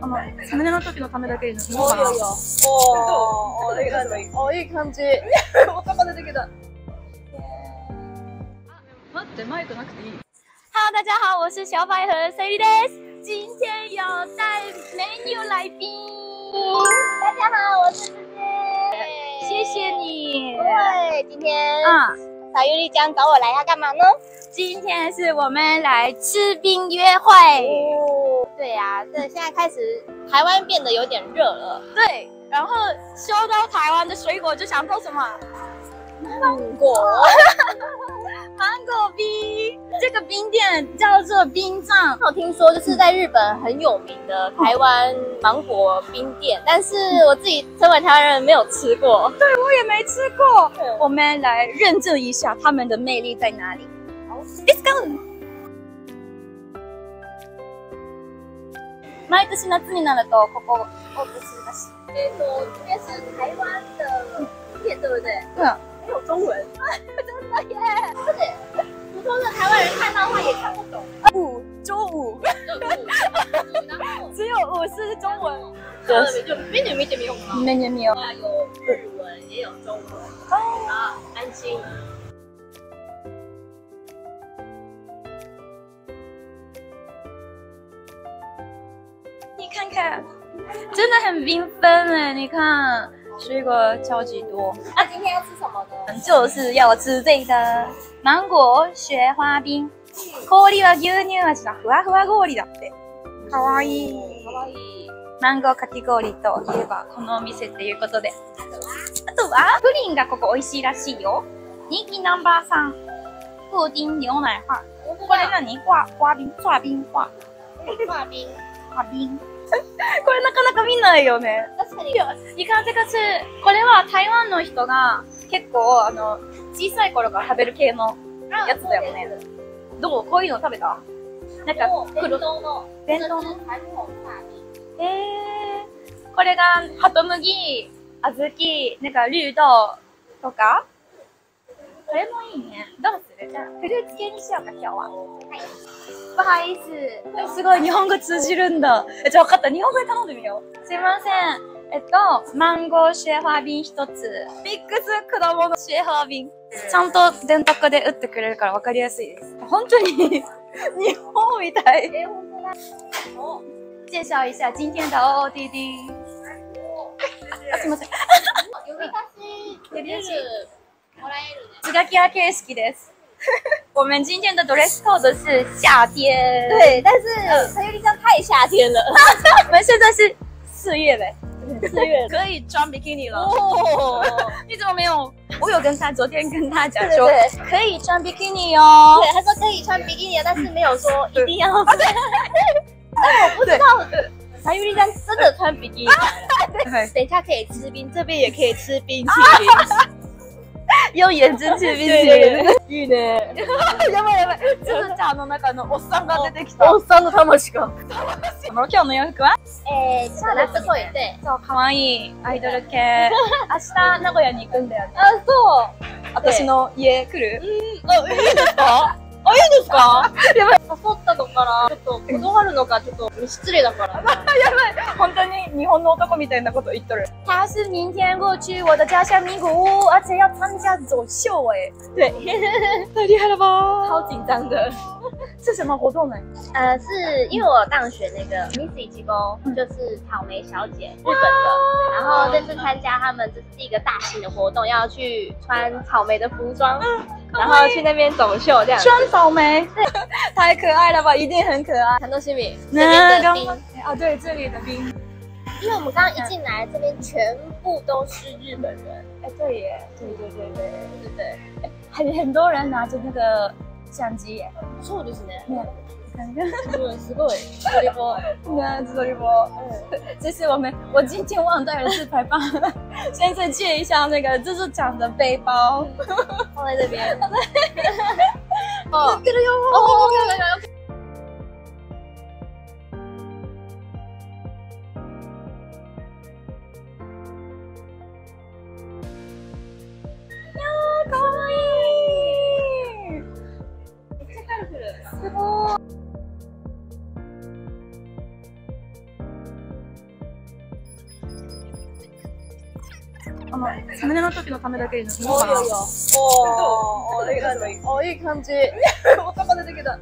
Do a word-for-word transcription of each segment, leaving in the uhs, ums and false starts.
あのサムネの時のためだけに塗ろうおかな。 いよよ。おお、いい感じ。おいい感じ。男出てきた。 待ってマイクなくていい。 Hello， 大家好，我是小百合 Sally です。今天有带美女来宾。大家好，我是芝芝。谢谢你。 对，今天嗯， 小玉丽江找我来要干嘛呢？ 今天是我们来吃冰约会。 哦，对呀、啊，这现在开始台湾变得有点热了。 对，然后收到台湾的水果就想做什么？ 芒果。 芒果冰，这个冰店叫做冰藏。 我听说就是在日本很有名的台湾芒果冰店，但是我自己身为台湾人没有吃过。 对，我也没吃过。我们来认证一下他们的魅力在哪里。好 ，Let's go。毎年夏になるとここオープンするらしい。 哎，说这边是台湾的店，对不对？ 对啊， 没有中文。真的耶！而且普通的台湾人看到的话也看不懂。 五周五， 然后只有五是中文。 就 menu 見てみようかな。 メニュー見よう。 有日文，也有中文。啊，安心。 你看看，真的很缤纷哎！你看，水果超级多。 那今天要吃什么呢？ 就是要吃这个芒果雪花冰。氷は牛乳味のふわふわ氷だって。かわいい。 かわいい。 マンゴーかき氷といえばこのお店っていうことで。あとはプリンがここ美味しいらしいよ。人気ナンバー三。布丁牛奶花。これ何？花花冰、花冰、花。 花冰。 花冰。これなかなか見ないよね。 確かに。 你看这个是、これは台湾の人が結構あの小さい頃から食べる系のやつだよね。どう？こういうの食べた？なんか弁当の弁当の。 传統花冰。 えー、これがハトムギ、小豆、なんか绿豆とか。これもいいね。どうする？じゃあフルーツ系にしようか今日は。はい。不好意思。すごい日本語通じるんだ。え、じゃあ分かった。日本語で頼んでみよう。すいません。えっと、マンゴーシェファー瓶一つ。ミックス果物シェファー瓶。ちゃんと電卓で打ってくれるから分かりやすいです。本当に日本みたい。 え、本当だ。お。 介绍一下今天的 O O D D。あ、すいません。 呼び出し出るもらえるね。 スガキ屋形式です。我们今天的 dress code 是夏天。 对，但是陈玉丽江太夏天了。 我们现在是四月嘞。 四月可以穿比基尼了。 哦， 你怎么没有？我有跟他昨天跟他讲对说对对可以穿比基尼哦。 对，他说可以穿比基尼，但是没有说一定要。但我不知道，陈玉丽江真的穿比基尼来了。等一下可以吃冰，这边也可以吃冰淇淋。 用眼睛吃冰淇淋。 いいね。 やばいやばい。ちょっとじゃああの中のおっさんが出てきた。 おっさんの魂が。 今日の洋服は？ えー、夏っぽいね。 そう可愛いアイドル系。明日名古屋に行くんだよね。 あ、そう。 私の家来る？ あ、いいですか？あ、いいですか？やばい。誘ったのからちょっと断るのかちょっと失礼だから。 やばい。本当に日本の男みたいなこと言っとる。他是明天过去我的家乡名古屋，而且要参加走秀哎。 对， 太厉害了吧！ 超紧张的。 是什么活动呢？ 呃，是因为我当选那个 Miss 一公，就是草莓小姐，日本的。然后这次参加他们这是一个大型的活动，要去穿草莓的服装，然后去那边走秀这样。 穿草莓，太可爱了吧！一定很可爱。 很多西米这边的冰啊，对，这里的冰。 因为我们刚刚一进来，这边全部都是日本人。 哎，对耶，对对对对对对，哎，很很多人拿着那个相机耶。 そうですね。 ね。 すごいすごい。自撮り棒。 那自撮り棒。嗯，这是我们我今天忘带了自拍棒，先生借一下那个蜘蛛长的背包， 放在这边。 哦，给了哟。 哦，有有有。 かわいい。 めっちゃカラフル。 すごい。 サムネの時のためだけに飲もおうかな。 有有。おお、いい感じ。おいい感じ。 男出てきた。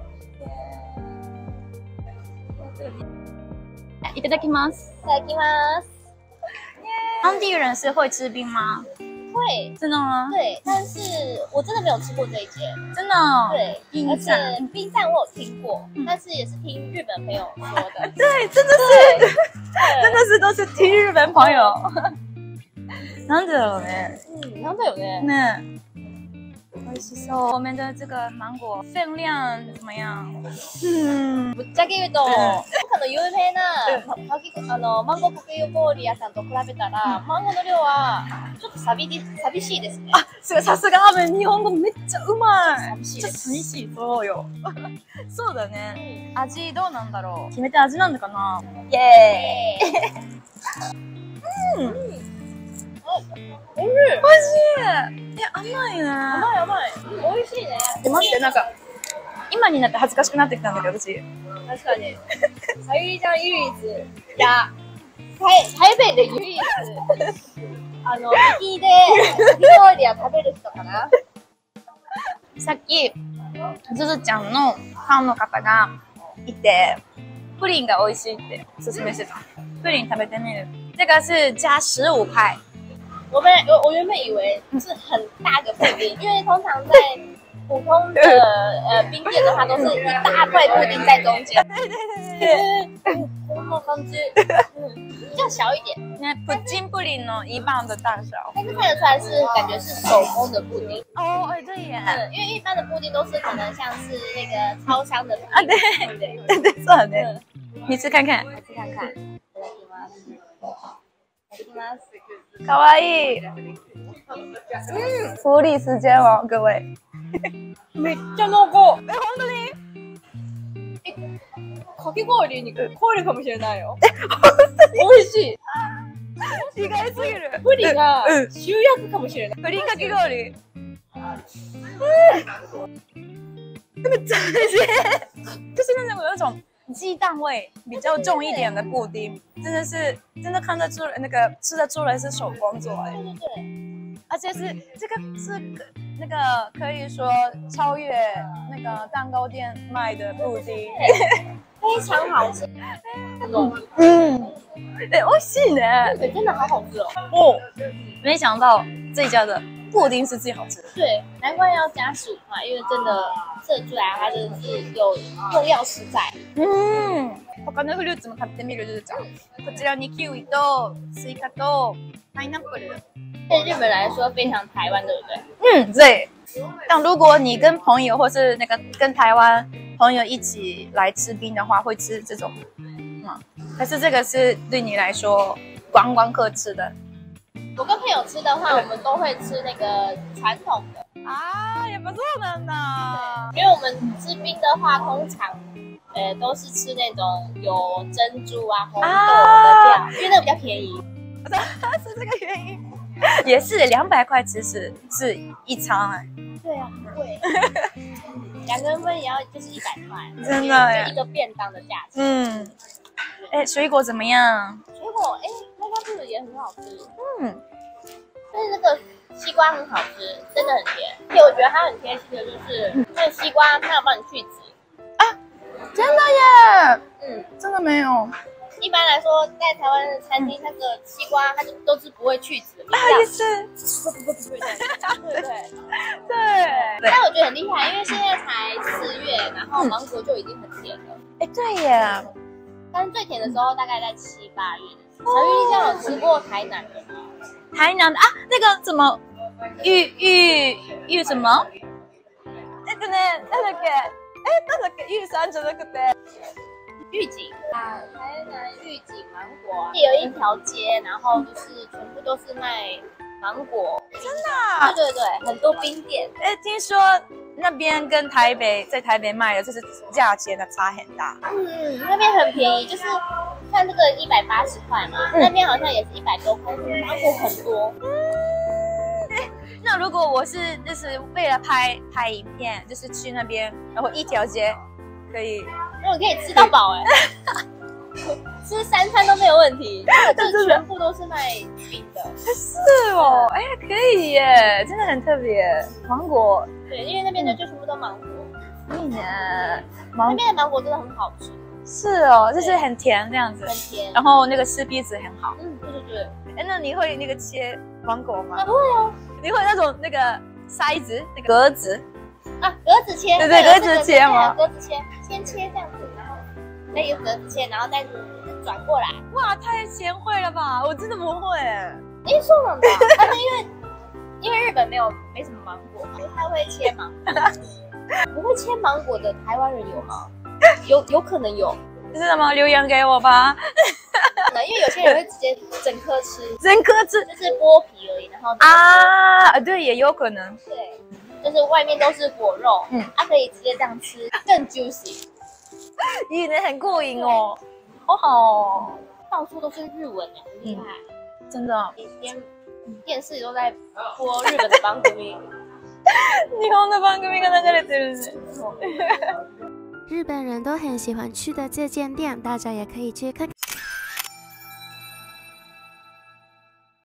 いただきます。 いただきます。 当地人是会吃冰吗？ 会， 真的吗？ 对，但是我真的没有吃过这一间。 真的哦。 对，而且冰站。 冰站我有听过，但是也是听日本朋友说的。 对，真的是，真的是都是听日本朋友。なんでだろうね。 嗯，なんだよね。 ね。美味しそう。我们的这个芒果分量怎么样？嗯。 ぶっちゃけ言うと、他の有名なかきあのマンゴー国有氷屋さんと比べたら、マンゴーの量はちょっと寂し寂しいですね。 あ、さすが多分日本語めっちゃうまい。 寂しいです。 寂しい。そうよ。そうだね。味どうなんだろう。決めて味なんだかな。イエーイ。うん。 おいしい。 美味しい。え、甘いね。 甘い甘い。美味しいね。 で待ってなんか今になって恥ずかしくなってきたんだけど私。 確かに。さゆりちゃん唯一、いや、台台北で唯一、あの、敵で、料理は食べる人かな。 さっきずずちゃんのファンの方がいて、プリンが美味しいっておすすめしてた。プリン食べてみる。这个是加十五块。 我们我我原本以为是很大个布丁，因为通常在普通的呃冰店的话，都是一大块布丁在中间。对对对对对。こんな感じ。嗯，比较小一点。 那布丁布林呢一半的大小。 但是看得出来是感觉是手工的布丁。 哦，哎对耶。 嗯，因为一般的布丁都是可能像是那个超商的布丁。 啊对对对对，そうね。你吃看看。 我吃看看。いただきます。いただきます。 可愛い。嗯，福利时间哦，各位。 めっちゃ濃厚。 え、本当に？ かき氷に凍るかもしれないよ。美味しい。 意外すぎる。 プリンがうん集約かもしれない。 プリンかき氷。めっちゃ美味しい。就是那种有一种鸡蛋味比较重一点的布丁，真的是真的看得出来，那个吃得出来是手工做哎， 对对对， 而且是这个是那个可以说超越那个蛋糕店卖的布丁， 非常好吃。 嗯，哎，美味しいね。 对，真的好好吃哦。 哦，没想到这一家的布丁是最好吃的。 对，难怪要加十五块，因为真的吃得出来，它真的是有用料实在。 うん。他のフルーツも買ってみるじゃん。こちらにキウイとスイカとパイナップル。 对日本来说非常台湾，对不对？ 嗯，对。但如果你跟朋友或是那个跟台湾朋友一起来吃冰的话，会吃这种。嗯，但是这个是对你来说观光客吃的。 我跟朋友吃的话，我们都会吃那个传统的啊，也不错的呢。 因为我们吃冰的话，通常呃都是吃那种有珍珠啊、红豆的料，因为那个比较便宜。 是这个原因。也是两百块，其实是一餐哎。 对啊，很贵。两个人分也要就是一百块， 真的耶， 就一个便当的价钱。 嗯。哎，水果怎么样？ 水果哎，那个兔子也很好吃。 嗯。 但是那个西瓜很好吃，真的很甜。而且我觉得它很贴心的，就是那个西瓜它有帮你去籽。 啊，真的耶？ 嗯， 真的没有。 一般来说，在台湾的餐厅，那个西瓜它就都是不会去籽的。 啊，也是。 不不不不对对对对。 但我觉得很厉害，因为现在才四月，然后芒果就已经很甜了。 哎，对耶。 但是最甜的时候大概在七八月。小玉丽酱有吃过台南的吗？ 台南的啊，那个什么玉玉玉什么？えっとね、なんだっけ？え、なんだっけ？玉山じゃなくて。 玉井啊，台南玉井芒果有一条街，然后就是全部都是卖芒果， 真的、啊？ 对对对，很多冰店。 哎，听说那边跟台北在台北卖的，就是价钱的差很大。 嗯，那边很便宜，就是像这个一百八十块嘛，嗯、那边好像也是一百多块，芒果很多。 嗯，那如果我是就是为了拍拍影片，就是去那边，然后一条街可以。 那我可以吃到饱哎、欸， 吃三餐都没有问题，就是全部都是卖饼的。 是哦，哎，可以耶，真的很特别。芒果， 对，因为那边的就全部都芒果。 一年那边的芒果真的很好吃。 是哦，就是很甜这样子， 很甜， 然后那个吃鼻子很好。 嗯，对对对。 哎，那你会那个切芒果吗？ 啊，会啊。 你会那种那个筛子，那个格子啊，格子切。 对对，格子切吗？ 格子切，先切这样子，然后那个格子切，然后再转过来。 哇，太贤惠了吧！我真的不会。哎， そうなんだ。但是因为因为日本没有没什么芒果，不太会切芒果。不会切芒果的台湾人有吗？有有可能有。 真的吗？留言给我吧。 因为有些人会直接整颗吃， 整颗吃就是剥皮而已，然后啊，对，也有可能。 对，就是外面都是果肉，嗯，它、啊、可以直接这样吃，更 juicy。 咦，你很过瘾哦，好好哦。 到处都是日文哎，很厉害， 嗯、真的。 连电视都在播日本的番組。 日本的番組が流れてるね。 日本人都很喜欢去的这间店，大家也可以去看看。